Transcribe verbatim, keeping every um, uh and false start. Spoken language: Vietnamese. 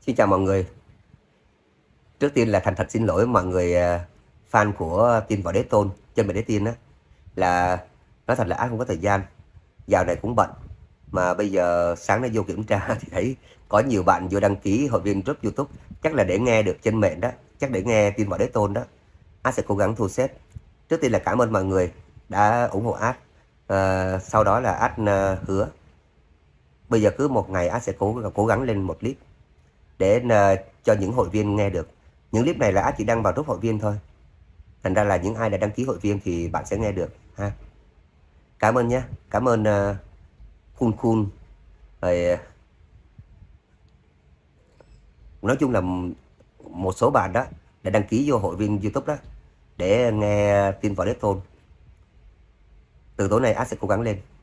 Xin chào mọi người. Trước tiên là thành thật xin lỗi mọi người à, fan của Tin Võ Đế Tôn trên Mười Đế Tiên á, là nói thật là Át không có thời gian, dạo này cũng bận. Mà bây giờ sáng nay vô kiểm tra thì thấy có nhiều bạn vô đăng ký hội viên group YouTube, chắc là để nghe được trên mệnh đó, chắc để nghe Tin Võ Đế Tôn đó. Át sẽ cố gắng thu xếp. Trước tiên là cảm ơn mọi người đã ủng hộ Át. À, sau đó là Át à, hứa bây giờ cứ một ngày Át sẽ cố cố gắng lên một clip để uh, cho những hội viên nghe được. Những clip này là Át chỉ đăng vào group hội viên thôi, thành ra là những ai đã đăng ký hội viên thì bạn sẽ nghe được ha. Cảm ơn nhé, cảm ơn uh, Khun Khun rồi, uh, nói chung là một số bạn đó đã đăng ký vô hội viên YouTube đó để nghe Tin Võ Đế Tôn. Từ tối nay Át sẽ cố gắng lên.